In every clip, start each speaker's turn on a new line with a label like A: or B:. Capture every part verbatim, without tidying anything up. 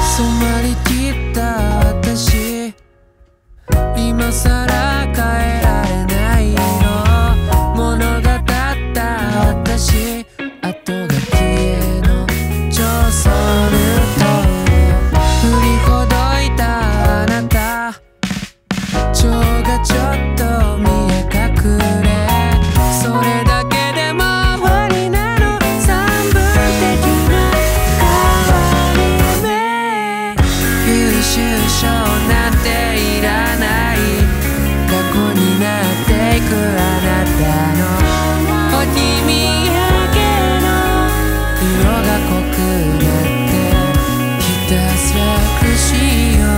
A: 染まりきった私、今さら変えられないの。物語った私、後が消えの上層ルートを振りほどいたあなた、情がちょっと見え隠れ、それだけでも終わりなの。三分的な変わり目、優秀賞なんていらない、過去になっていくあなたのお君やけの色が濃くなってひたすら苦しいよ。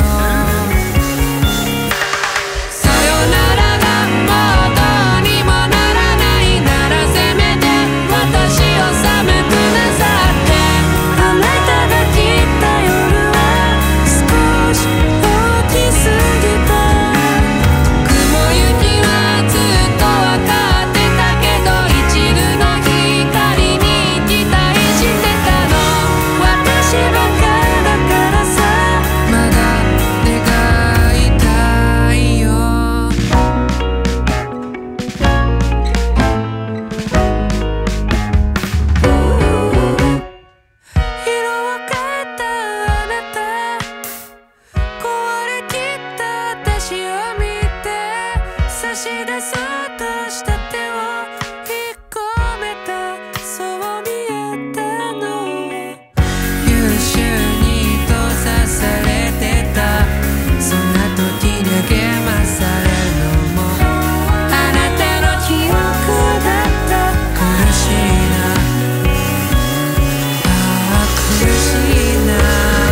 A: さよならがもうどうにもならないなら、せめて私を寒くなさって。あなたが来た夜は少し大きすぎた。雲行きはずっとわかってたけど、一縷の光に期待してたの。私バカだからさ、まだ願いたいよ。色を変えたあなた、壊れきった私を見て、差し出そうとした手を引っ込めた、そう見えたの。優秀に閉ざされてた、そんな時に励まされるのもあなたの記憶だった。苦しいな、ああ苦しいな。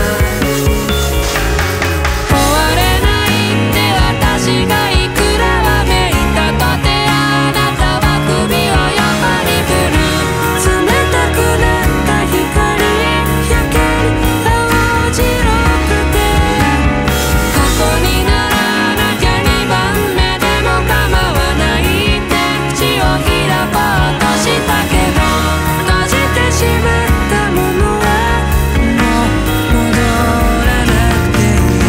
A: 終われないって私がいくらわめいたとて、あなたは首を横に振る。冷たくなった光やけに青白くて、過去にならなきゃにばんめでも構わないって口を開こうとしたけど、閉じてしまったものはもう戻らなくていい。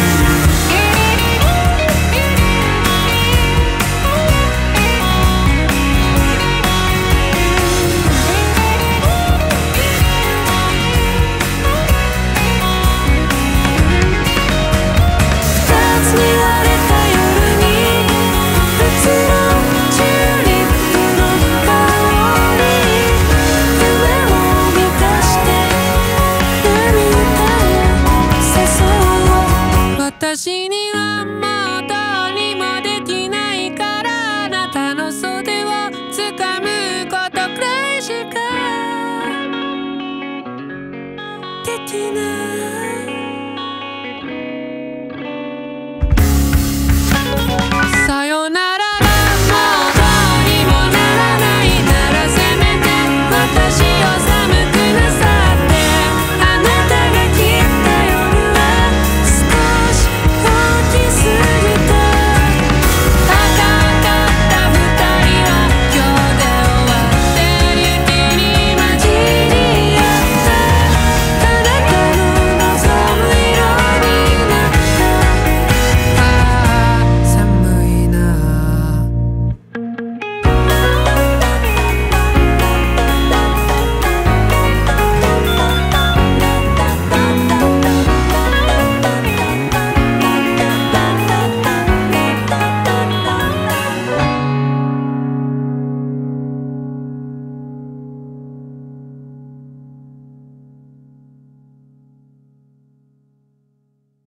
A: 二つに割れた夜に移ろうチューリップの香り、夢を満たして涙を誘う。私にはもうどうにもできないから、あなたの袖を掴むことくらいしかできない。